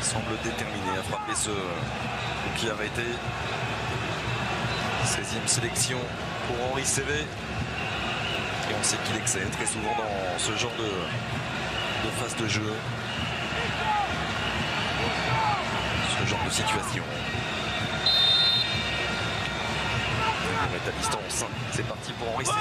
semble déterminé à frapper ce qui avait été 16e sélection pour Henri Saivet. Et on sait qu'il excelle très souvent dans ce genre de phase de jeu, ce genre de situation. On est à distance, c'est parti pour Henri Saivet.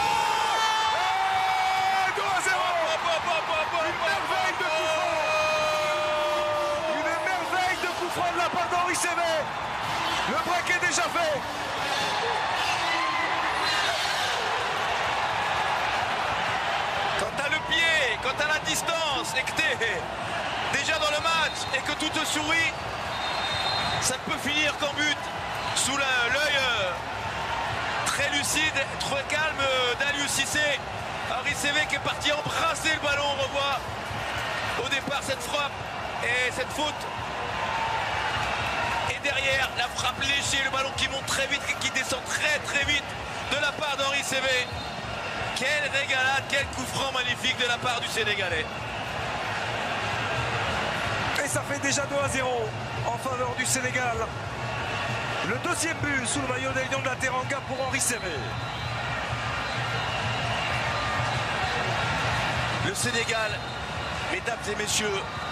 De la part d'Henri Saivet. Le break est déjà fait. Quand t'as le pied, quand t'as la distance et que t'es déjà dans le match et que tout te sourit, ça ne peut finir qu'en but. Sous l'œil très lucide, très calme d'Aliou Cissé. Henri Saivet qui est parti embrasser le ballon. On revoit au départ cette frappe et cette faute. Derrière, la frappe léchée, le ballon qui monte très vite et qui descend très vite de la part d'Henri Saivet. Quelle régalade, quel coup franc magnifique de la part du Sénégalais. Et ça fait déjà 2-0 en faveur du Sénégal. Le deuxième but sous le maillot des Lions de la Teranga pour Henri Saivet. Le Sénégal, mesdames et messieurs,